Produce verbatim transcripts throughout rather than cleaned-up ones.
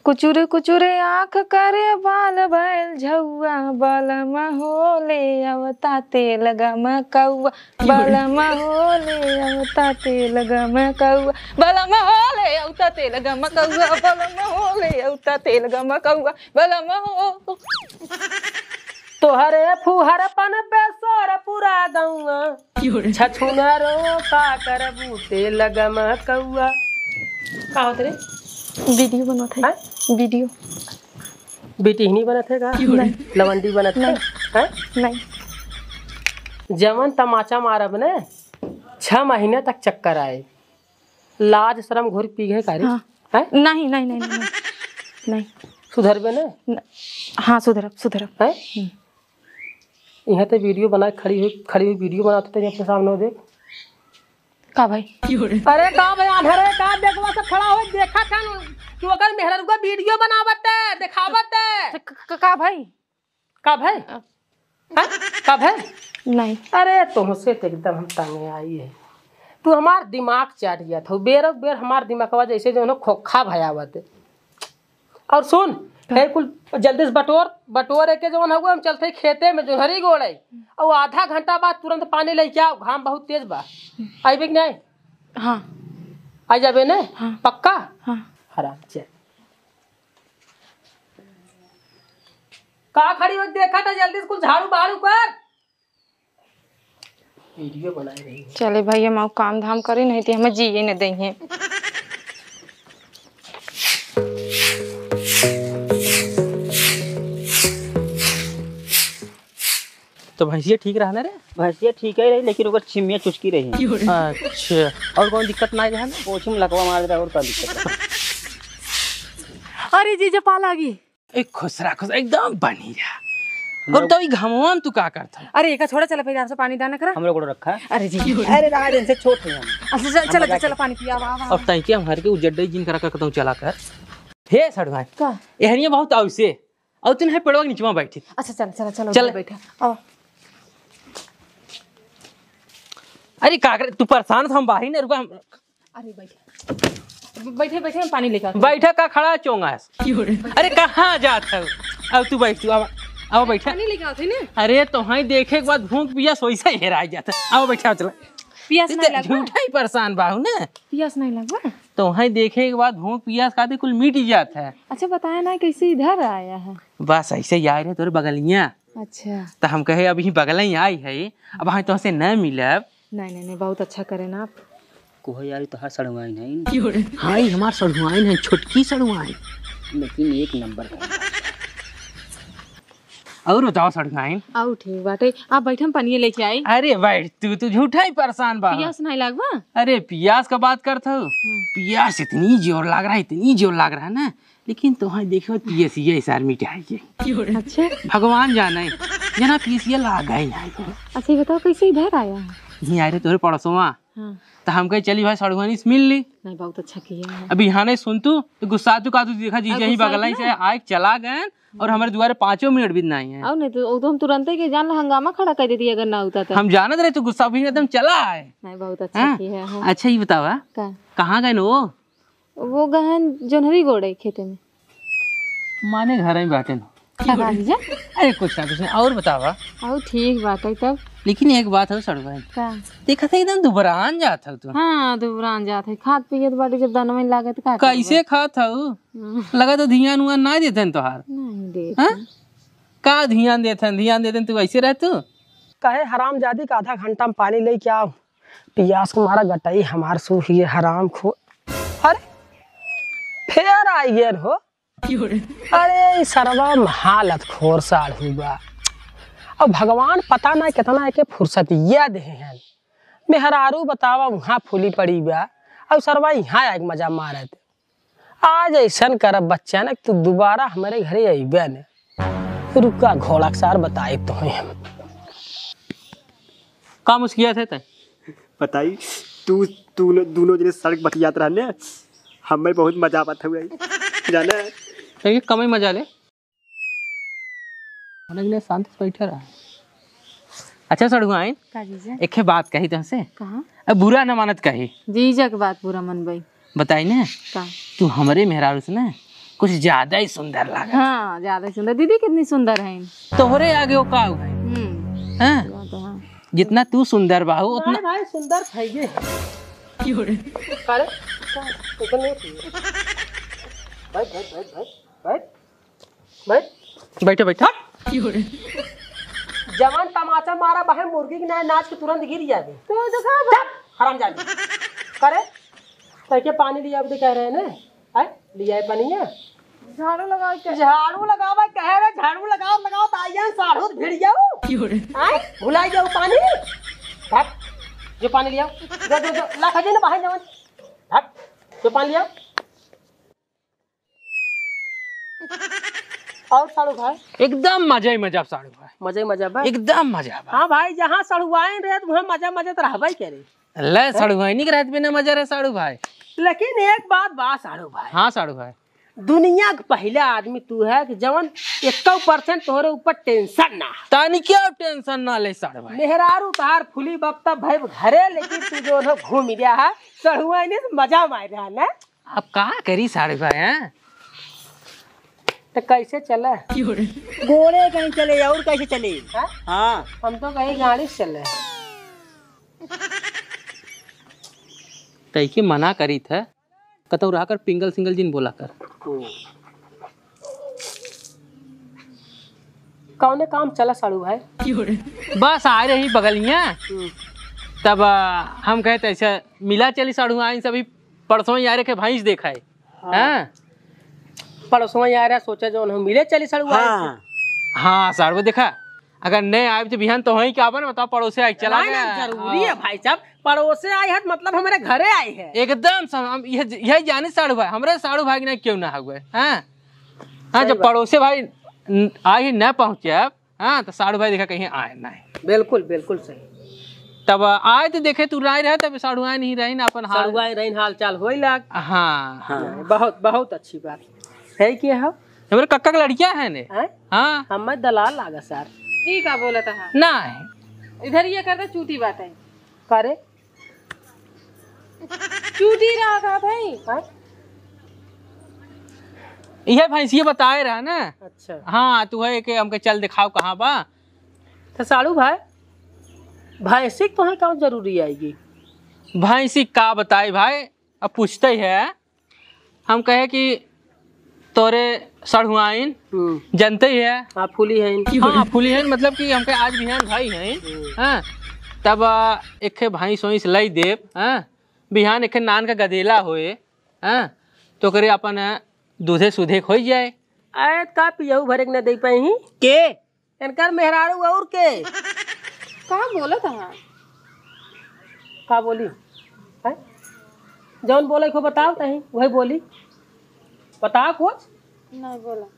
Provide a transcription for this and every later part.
कुचुरे कुचुरे आँख करे बाल बैल झौआ बलमा होले अवता तेल गम कौआ बलमा होले अवता तेल गम कौआ बलमा होले अवता तेल गम कौआ बलमा होले अवता तेल गम कौआ बलमा हो। तोहरे फुहरपन पे सोर पूरा गौआ छछुनरो का करबू तेल गम कौआ। का होत रे? वीडियो बनत है। वीडियो बेटी नहीं बनत है का? लवंडी बनत है? नहीं। जमन तमाचा मारब ने छह महीने तक चक्कर आए, लाज शर्म घोर पी गए कारी। हाँ। है? नहीं नहीं नहीं नहीं नहीं सुधरबे ने? हाँ सुधरब सुधरब है। यहाँ तो वीडियो बना खड़ी हुई खड़ी हुई वीडियो बनाते थे अपने सामने देख का भाई। अरे का भाई आधरे का देखवा से खड़ा हो देखा था कि अगर मेहरर को वीडियो बनावत है दिखावत है का भाई का भाई का भाई नहीं। अरे तुमसे तो एकदम हम तंग आई है। तू हमार दिमाग चाट गया था बेर बेर हमार दिमागवा जैसे जो है खोखा भयावत है। और सुन फिर कुल जल्दी से बटोर बटोर के जो है हम चलते खेते में जो हरी गोड़े और आधा घंटा बाद तुरंत पानी लेके आओ घाम बहुत तेज बा आइबे कि नहीं? हाँ आ जाबे ने? हाँ। पक्का? हाँ। हराम चल का खड़ी हो देखा था जल्दी से कुछ झाड़ू बाड़ू कर वीडियो बनाई रही है। चले भाई हम काम धाम करे नहीं थे हमें जिए न देंगे। तो भैंसिया ठीक रहा ना रे? भैंसिया ठीक है रही लेकिन ओकर छिमिया चुचकी रही। अच्छा और कौन दिक्कत नहीं रहा ना? पोछी में लकवा मार रहा और का दिक्कत है? अरे जीजा पा लागी एक खुसरा खुस एकदम बनी रहा। और तो ई घमवा में तू का करता? अरे एक छोड़ा चला फिर आपसे पानी दाना करा हमरे को रखा। अरे जी अरे रात दिन से छोट है हम। अच्छा चल चल चल पानी पिया आवा। और तई के हमारे के उजड्डई जिन करा करता हूं चला कर। हे सड़वाई का एहनिया बहुत आवसे और तू है पेड़वा के नीचवा बैठी। अच्छा चल चल चल चल बैठा आओ। अरे का कर तू परेशान था हम बाही ने रुका। अरे बैठे बैठे बैठे हम पानी लेकर बैठा का खड़ा चोंगा है। अरे कहां जात है? अब तू बैठ तू अब अब बैठा पानी लेके आते ने। अरे तो हाई देखे के बाद भूख पियास वैसा ही हेरा जाता। अब बैठा चला पियास नहीं लगा? झूठा ही परेशान बाहू ने। पियास नहीं लगा? तो हाई देखे के बाद भूख पियास खाते कुल मिट जाता है। अच्छा बताया ना कैसे इधर आया है? बस ऐसे ही आए रहे तोरे बगलिया। अच्छा तो हम कहे अभी बगल ही आई है अब हाँ तो से न मिलब। नहीं नहीं नहीं बहुत अच्छा करे ना आप। कोह यार तो हर सड़वाई नहीं। हाँ हमार सड़ुआइन है छोटकी सड़ुआइन लेकिन एक नंबर का। और बताओ सड़ुआइन। आओ ठीक बाटे आप बैठे हम पानी लेके आई। अरे बैठ तू तू झूठा ही परेशान बा। पियास नहीं लगवा? अरे पियास का बात करता हूँ पियास इतनी जोर लग रहा है इतनी जोर लग रहा है ना लेकिन तुम्हारे देखो पीएस ये सार मिटाइए। अच्छा भगवान जाने जना पीएस ये लगा ही नहीं। अच्छा ये बताओ कैसे इधर आया है? यहीं आ रहे तोरे पड़ोसवा। हाँ। तो हम कहे चली भाई सड़ुआनी से मिल ली। नहीं बहुत अच्छा किया है। अभी यहाँ नहीं सुन तू तो गुस्सा तू का तू देखा जी यही बगल से आए चला गए और हमारे द्वारे पांचों मिनट भी नहीं है। आओ नहीं तो तो हम तुरंत ही जान हंगामा खड़ा कर देती अगर ना होता तो। हम जानत रहे तू गुस्सा भी एकदम चला है। नहीं बहुत अच्छा किया है। हाँ। अच्छा ये बतावा का कहाँ गए वो? वो गहन जोनहरी गोड़े खेते में माने घर में बैठे ना। अरे कुछ ना कुछ नहीं और बतावा। आओ ठीक बात है तब। लेकिन एक बात है सड़ुआइन का देखा था एकदम दुबरान जात है तू। हाँ दुबरान जात है खाद पियत बाटी जब दाना में लागत का कैसे खात है लगा तो ध्यान उन ना देते तोहार। नहीं दे का ध्यान देते ध्यान देते तू ऐसे रह तू कहे हराम जादी का आधा घंटा में पानी ले क्या पियास को मारा गटाई हमार सू ही हराम खो। अरे फिर आई गए हो। अरे सरवा हालत खोर साल हुआ अब भगवान पता ना कितना के फुर्सत ये दे हैं मेहरारू बतावा वहाँ फूली पड़ी बा अब सरवा यहाँ आके मजा मारत आज ऐसा करब बच्चा ना तू दोबारा हमारे घरे अबे न रुका घोड़ा सार बताए तो हम का मुस्किया थे तय बताई तू तू दोनों जने सड़क बतियात रहने हमें बहुत मजा आता हुआ जाना है कम मजा ले ने शांति से बैठे रहा। अच्छा सड़ुआइन एक बात कही तुमसे अब बुरा न मानत कही जीजा के बात पूरा मन भाई बताई ना तू हमारे मेहरारू से ना कुछ ज्यादा ही सुंदर लगा। हाँ ज्यादा सुंदर। दीदी कितनी सुंदर है। तोहरे आगे हो का है हम्म हाँ? तो हाँ। जितना तू सुंदर बाहू उतना भाई भाई सुंदर है ये। क्यों? अरे इतना नहीं चाहिए। बैठ बैठ बैठ बैठ बैठ बैठ बैठो बैठो। क्यों? जवान तमाचा मारा बहे मुर्गी की ना नाच के तुरंत गिर जाए तो दिखा हराम जाए करे तैके पानी लिया अब कह रहे हैं ना आए लिया है पानी है झाड़ू लगा के। झाड़ू लगावा कह रहे झाड़ू लगाओ लगाओ तो आइए साढ़ू भिड़ जाओ क्यों? आए भुलाई जाओ पानी भाग जो पानी लिया जो जो जो ला खजे ना बाहर जवान भाग जो पानी लिया और साड़ू भाई एकदम मजा ही मजा साड़ू भाई, मजे मजा भाई एकदम मजा बा। हाँ भाई जहाँ सड़ुआए रहे तो वहाँ मजा मजा तो रहबा ही करे। ले साड़ू भाई नहीं रहत बिना मजा रहे साड़ू भाई। लेकिन एक बात बा साड़ू भाई हाँ साड़ू भाई, दुनिया का पहला आदमी तू है कि जवन इक्कीस परसेंट तोहरे ऊपर टेंशन ना तानी क्या टेंशन ना ले साड़ू भाई। मेहरारू तार फुली बप्ता भाई घरे लेकिन तू जो है घूम गया है सड़ुआए ने मजा मार रहा ना। अब का करी साड़ू भाई हैं? तो कैसे चले क्यों? घोड़े कहीं चले और कैसे चले हाँ हाँ हम तो कहीं गाड़ी से चले तई के मना करी था कतौ रहा कर पिंगल सिंगल जिन बोला कर। कौने काम चला साड़ू भाई क्यों? बस आ रही बगलिया तब आ, हम कहते ऐसे मिला चली साड़ू आई सभी परसों ही आ रहे के भैंस देखा है हाँ? पड़ोसों आ रहा सोचा जो हम मिले चली साड़ू हाँ हाँ साड़ू देखा अगर नहीं आए तो बिहान तो वही क्या बना बताओ पड़ोसे आई चला नहीं, नहीं, जरूरी है भाई साहब पड़ोसे आए हैं मतलब हमारे घरे आए हैं एकदम सम- हम यह यही जाने साड़ू भाई हमारे साड़ू भाई ने क्यों ना हुए हाँ हाँ जब पड़ोसे भाई न- आई न पहुंचे अब हाँ तो साड़ू भाई देखा कहीं आए नहीं बिल्कुल बिल्कुल सही। तब आए तो देखे तू राय रहे तब साड़ू आए नहीं रही ना अपन हाल साड़ू आए रही हाल चाल हो लाग हाँ हाँ बहुत बहुत अच्छी बात है कि हम हमारे कक्का का लड़किया है ने हाँ हम दलाल लागा सर ठीक है बोला था हाँ। नहीं इधर ये करता चूटी बात है। करे चूटी रहा था भाई। हाँ? यह भैंसिया बताए रहा ना। अच्छा हाँ तू है कि हमके चल दिखाओ कहाँ बा। तो साड़ू भाई भैंसी तो है कौन जरूरी आएगी भैंसी का बताई भाई अब पूछते ही है हम कहे कि तोरे सड़ुआइन जनते ही है हाँ फूली है हाँ फूली है मतलब कि हमके आज बिहान भाई हैं हाँ तब आ, एक भाई सोई से लई देव हाँ बिहान एक नान का गदेला होए हाँ तो करे अपन आ, दूधे सुधे हो जाए आए का पियऊ भरे के न दे पाई के इनकर मेहरारू और के कहाँ बोला था हाँ? का बोली है जौन बोले को बताओ कहीं वही बोली बताओ कुछ नहीं बोला।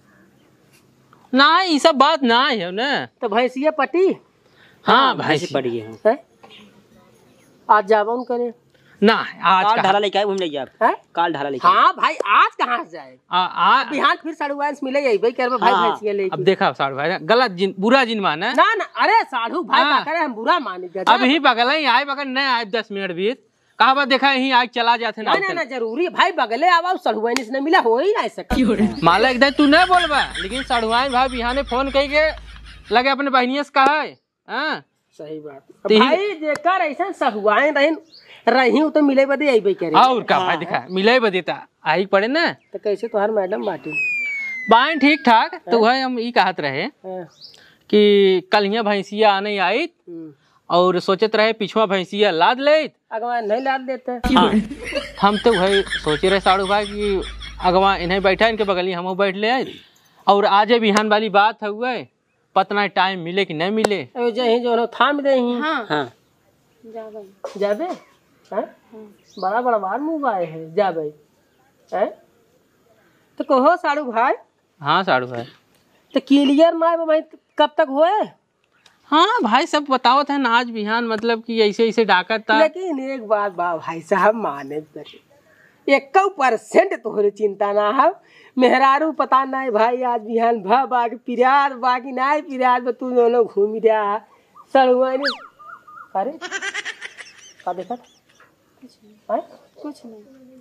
ना ये सब बात ना है ना। तो भैंसिया पटी हाँ भैंसी पड़ी है है आज जावन करे ना आज काल का ढाला लेके आए घूम ले आप है काल ढाला लेके आए। हाँ भाई आज कहाँ से जाए आ, आ, बिहान फिर साढ़ू आए मिले यही भाई कर भाई हाँ। भैंसिया ले अब देखा साड़ू भाई गलत जिन बुरा जिन माना ना ना अरे साढ़ू भाई हाँ। का करे हम बुरा माने अब ही बगल ही आए बगल नहीं आए दस मिनट बीत कहा बात देखा यही आज चला जाते ना ना ना जरूरी है भाई बगले आवा सड़ुआनी से मिला हो ही ना सके माला एकदम तू नहीं बोलबा लेकिन सड़ुआई भाई बिहाने फोन कही के लगे अपने बहनिया से कहा है हाँ सही बात ती- भाई जेकर ऐसा सहुआए रही रही तो मिले बदे आई करे और का भाई दिखा मिले बदेता आई पड़े ना तो कैसे तुम्हार मैडम बाटी बाइन ठीक ठाक तो वह हम ये कहत रहे हाँ, कि कल यहाँ भैंसिया आने आई हम्म। और सोचत रहे पिछवा भैंसिया लाद ले अगवा नहीं लाद देते हाँ। हम तो वही सोचे रहे साड़ू भाई कि अगवा इन्हें बैठा इनके बगल ही हम बैठ ले आए और आज बिहान वाली बात है हुआ पतना टाइम मिले कि नहीं मिले अबे जही जो थाम दे ही हाँ हाँ जाबे जाबे हैं बड़ा बड़ा बार मुंह आए हैं जाबे हैं तो कहो साड़ू भाई हाँ साड़ू भाई तो क्लियर ना है भाई कब तक हुए हाँ भाई सब बताओ था ना आज बिहान मतलब कि ऐसे ऐसे डाकत था लेकिन एक बात बा भाई साहब माने एक परसेंट तोहरे चिंता ना है मेहरारू पता नहीं भाई आज बिहान भा बाग पिरार बाकी नहीं पिरार में तू दोनों घूम रहा सड़ुआनी अरे का देखा कुछ नहीं हैं? कुछ नहीं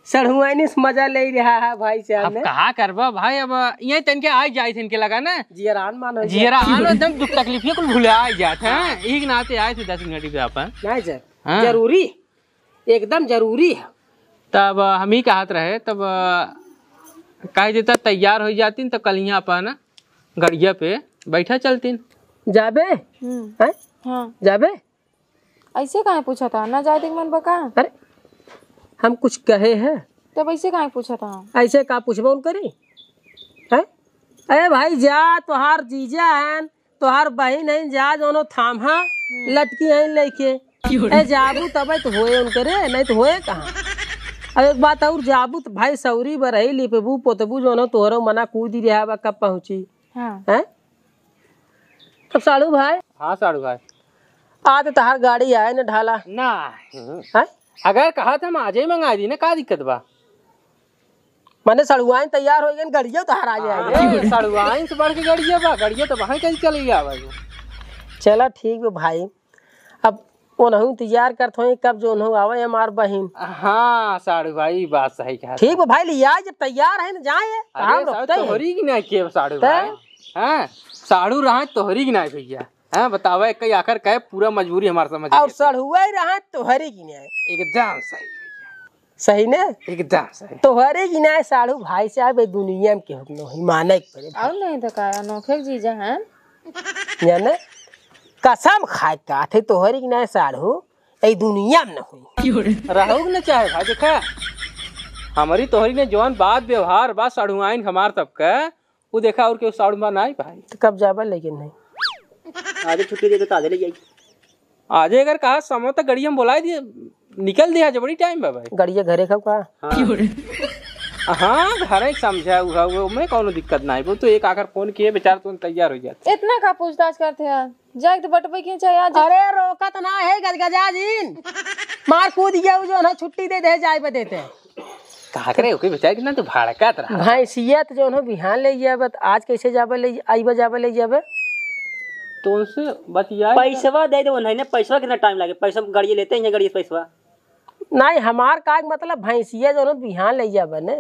सड़हुआनी से मजा ले रहा है भाई साहब अब ने। कहा करबा भाई, अब ये तनके आ जाए थे इनके लगा ना जियरान मानो जीरा आनो एकदम दुख तकलीफ कुल भुला जात हैं। एक नाते आए थे दस मिनट पे अपन। नहीं सर हाँ। जरूरी एकदम जरूरी है। तब हम ही कहत रहे, तब कह देता तैयार हो जाती तो कल यहाँ अपन गड़िया पे बैठा चलती। जाबे हम्म, हैं? हाँ जाबे ऐसे काहे पूछा था ना जाए मन बका, अरे हम कुछ कहे हैं तब ऐसे काहे पूछा था। ऐसे का पूछबो उन करी है? अरे भाई जा, तोहार जीजा है तोहार बहन है, जा दोनों थामा लटकी है लेके ए जाबू तब तो होए उन करे, नहीं तो होए कहाँ। अब एक बात और जाबू तो भाई सौरी बरही लिपबू पोतबू जो तोहरो मना कूद रहा बा कब पहुँची हाँ है। तब साड़ू भाई हाँ साड़ू भाई आ तो तहार गाड़ी आए न ढाला ना है? अगर कहा था हम आज ही मंगा दी ना, का दिक्कत बा। मैंने सड़ुआइन तैयार हो गए गड़िया तहार आ जाएंगे। सड़ुआइन से बढ़ के गड़िया बा, गड़िया तो वहाँ कहीं चली गया भाई। चला ठीक है भाई, अब ओनहू तैयार करत हो कब जो ओनहू आवे हमार बहन। हाँ साड़ू भाई बात सही कहा। ठीक है भाई लिया जब तैयार है ना जाए कहाँ अरे साड़ू रुकते हैं? तोहरी की ना के साड़ू भाई, हाँ साड़ू रहा तोहरी की ना भैया। हाँ बतावा कई आकर कहे पूरा मजबूरी हमारे समझ और सड़ुआ ही रहा तोहरे की न्याय एकदम सही सही ने एकदम सही। तोहरे की न्याय साड़ू भाई साहब ए दुनिया में के हम ही माने के पड़े और नहीं तो का अनोखे जीजा हैं। जाने कसम खाए का थे तोहरे की न्याय साड़ू ए दुनिया में न हुई। रहू न चाहे भाई, देखा हमारी तोहरी ने जौन बात व्यवहार बात साड़ुआइन हमार सबका वो देखा और के साड़ू बा नहीं भाई। तो कब जाबा लेकिन नहीं आज छुट्टी दे दो तो आज ले जाएगी। आज अगर कहा समय तक गड़ी हम बोला दिए निकल दिया जो बड़ी टाइम बा भाई। गड़िया घरे खा का हाँ घर एक समझा हुआ वो में कौनो दिक्कत नहीं, वो तो एक आकर फोन किए बेचारा तुम तैयार हो जाते। इतना का पूछताछ करते हैं, जाए तो बटवे क्यों चाहिए आज। अरे रोकत ना है गजगजा जीन मार कूद गया जो ना छुट्टी दे दे जाए पे देते हैं। कहा करे ओके बेचारा कितना तो भाड़कात रहा भैंसियत जो है बिहान ले जाबे आज कैसे जाबे ले आईबा जाबे ले जाबे तो उनसे बतिया पैसवा दे दो नहीं ना, पैसवा कितना टाइम लगे, पैसा गाड़ी लेते हैं गाड़ी पैसवा नहीं हमार का मतलब भैंसिया जो है बिहान ले जाबे ने।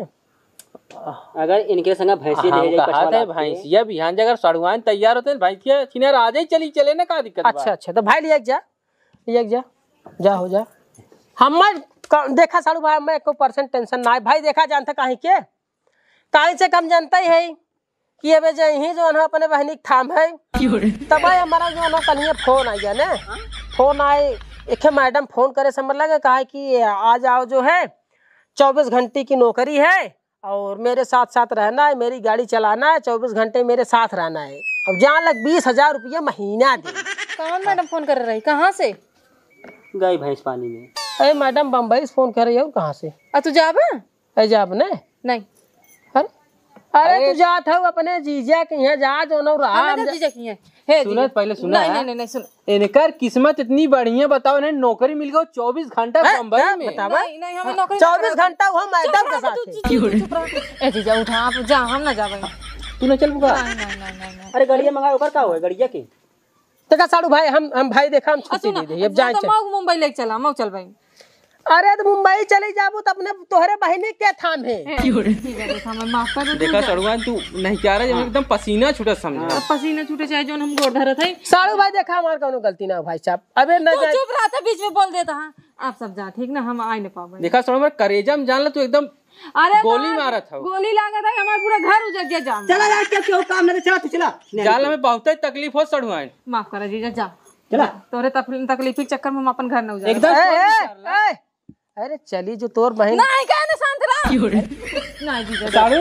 अगर इनके संग भैंसी हम ले कहा था भैंसिया बिहान अगर सड़ुआन तैयार होते भैंसिया किनारे आज ही चली चले ना, का दिक्कत अच्छा अच्छा तो भाई लिया जा लिया जा जा हो जा हम देखा साड़ू भाई मैं एक परसेंट टेंशन ना है भाई। देखा जानता कहीं के कहीं से कम जानता ही है कि अब ही जो है अपने बहनी थाम है तब हमारा जो है कल फोन आ गया ना, फोन आए एक मैडम फोन करे समझ लगे कहा कि आ जाओ जो है चौबीस घंटे की नौकरी है और मेरे साथ साथ रहना है, मेरी गाड़ी चलाना है, चौबीस घंटे मेरे साथ रहना है। अब जहाँ लग बीस हजार रुपया महीना दे। कौन मैडम फोन कर रही, कहाँ से? गई भैंस पानी में। अरे मैडम बम्बई से फोन कर रही हो कहाँ से? आ तू जाबे? अरे जाब ने नहीं अरे अरे तू जात हो अपने जीजा के यहाँ जा जो न रहा हमें तो जीजा की है। हे सुनत जीजा। पहले सुना नहीं है? नहीं नहीं नहीं सुन। इनकर किस्मत इतनी बढ़िया, बताओ इन्हें नौकरी मिल गई चौबीस घंटा बम्बई में। बतावा नहीं नहीं हमें नौकरी चौबीस घंटा वो मैडम के साथ है। ए जीजा उठा आप जा, हम ना जाबे। तू न चल बुआ। नहीं नहीं नहीं नहीं नहीं। अरे गड़िया मंगाओ ओकर का हुआ गड़िया के। देखा साड़ू भाई हम हम भाई देखा हम छुट्टी सुना दे दे अब जाए तो चल। मऊ मुंबई लेके चला, मऊ चल भाई। अरे तो मुंबई चली जाबू तो अपने तोहरे बहनी के थाम है। जीजा देखा मैं माफ कर दे। देखा सड़ुआन तू नहीं चाह रहा, एकदम पसीना छूटा समझा। अब पसीना छूटे चाहे जो हम गोड़ धरत है। साड़ू भाई देखा हमार कोनो गलती ना हो भाई साहब। अबे न तू जाए चुप रहा था, बीच में बोल देता। हाँ आप सब जा ठीक ना, हम आ नहीं पावे। देखा सड़ुआन करेजा में जान ला तू एकदम अरे गोली मारा था। गोली लागत है, हमारा पूरा घर उजड़ गया जाम। चला यार क्या क्यों काम नहीं चला तू चला। जाल में बहुत ही तकलीफ हो सड़ुआन। माफ करा जीजा जा। चला तोरे तकलीफ के चक्कर में हम अपन घर न उजाड़। एकदम ए, ए, ए, अरे चली जो तोर बहन नहीं कहने शांत रहा। नहीं जीजा साड़ू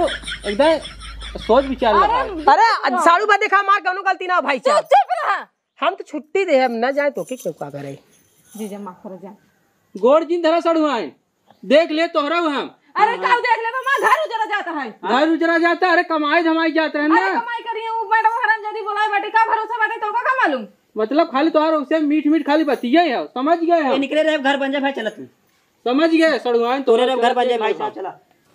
एकदम सोच विचार लगा। अरे साड़ू भाई देखा हमार कोनो गलती ना हो भाई साहब। चुप रहा। हम तो छुट्टी दे हम न जाए तो के क्यों का करे। जीजा माफ करा जा। गोड़ जिन धरा सड़ुआन देख ले तोहरा हम। अरे कल देख ले मां घर उजड़ा जाता है। घर उजरा जाता है, अरे कमाई धमाई जाते हैं अरे ना। कमाई करिए वो मैडम हराम जदी बोला बाटे का भरोसा बाटे तो का मालूम। मतलब खाली तोहरा उससे मीठ मीठ खाली बतिया है, समझ गए ये हम। निकले रहे घर बन जाए भाई चला तू। समझ गए सड़ुआन तोरे रे घर बन जाए भाई साहब चला।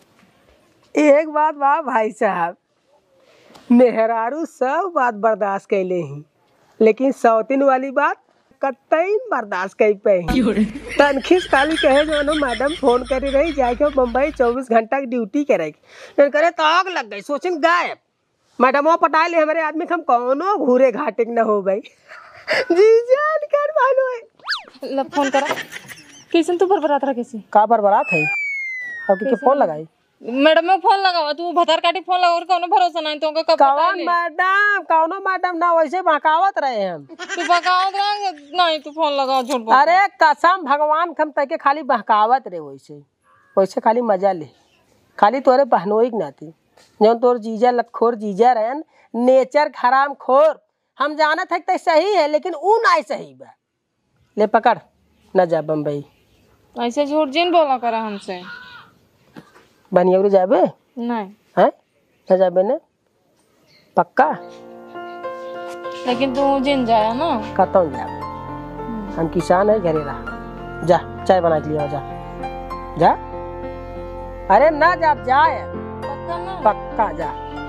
एक बात बा भाई साहब, मेहरारू सब बात बर्दाश्त कैले ही लेकिन सौतीन वाली बात कतई बर्दाश्त कर पाई। तनखीस काली कहे जो नो मैडम फोन करी रही जाके बम्बई चौबीस घंटा की ड्यूटी करे करे तो आग लग गई सोचिन गायब। मैडम पटा ले हमारे आदमी हम कौनो घूरे घाटे न हो भाई। जी जान कर मानो है लब फोन करा कैसे तू बरबरात रहा कैसे का बरबरात है अब के फोन लगाई मैडम में फोन लगावा तू भतार काटी फोन लगा और कौनो भरोसा नहीं तो कब कौन मैडम कौनो मैडम ना वैसे बहकावत रहे हम तू बकावत रहा नहीं तू फोन लगा झूठ बोल। अरे कसम भगवान हम तके खाली बहकावत रे वैसे वैसे खाली मजा ले खाली तोरे बहनोई के नाती जो तोर जीजा लतखोर जीजा रहन नेचर खराम खोर हम जानत है तो सही है लेकिन ऊ नहीं सही बा। ले पकड़ न जा बम्बई ऐसे झूठ जिन बोला करा हमसे बनियौरी जाबे नहीं है न जाबे ने पक्का लेकिन तू जिन जाया ना कतौ जाबे हम किसान है घरे रहा जा चाय बना के लिया जा जा अरे ना जा जाए पक्का ना पक्का जा।